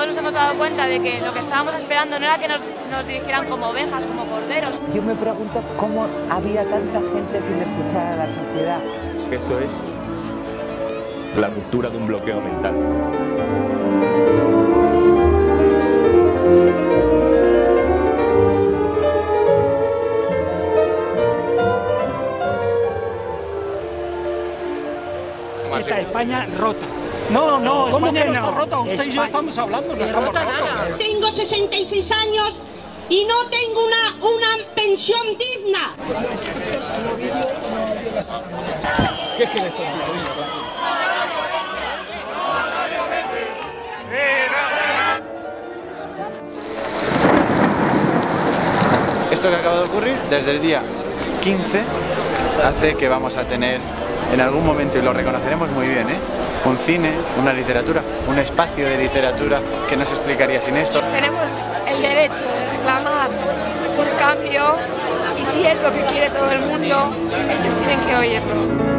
todos nos hemos dado cuenta de que lo que estábamos esperando no era que nos dirigieran como ovejas, como corderos. Yo me pregunto cómo había tanta gente sin escuchar a la sociedad. Esto es la ruptura de un bloqueo mental. Esta España rota. No, España no está no? rota. Usted y yo estamos hablando, no estamos rotos. Tengo 66 años y no tengo una pensión digna. ¿Qué es que eres tontito, hijo? Esto que acaba de ocurrir, desde el día 15, hace que vamos a tener en algún momento, y lo reconoceremos muy bien, un cine, una literatura, un espacio de literatura que no se explicaría sin esto. Tenemos el derecho de reclamar un cambio y si es lo que quiere todo el mundo, ellos tienen que oírlo.